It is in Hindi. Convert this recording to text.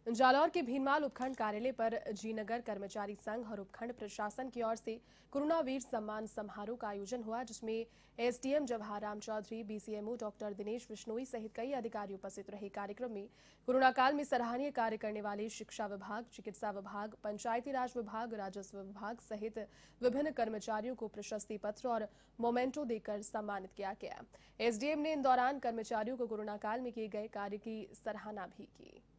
जालौर के भीनमाल उपखंड कार्यालय पर जीनगर कर्मचारी संघ और उपखंड प्रशासन की ओर से कोरोना वीर सम्मान समारोह का आयोजन हुआ, जिसमें SDM Jawahar Ram Chaudhary, BCMO doctor Dinesh Bishnoi सहित कई अधिकारी उपस्थित रहे। कार्यक्रम में कोरोना काल में सराहनीय कार्य करने वाले शिक्षा विभाग, चिकित्सा विभाग, पंचायती राज विभाग, राजस्व विभाग सहित विभिन्न कर्मचारियों को प्रशस्ति पत्र और मोमेंटो देकर सम्मानित किया गया। एसडीएम ने इन दौरान कर्मचारियों को कोरोना काल में किए गए कार्य की सराहना भी की।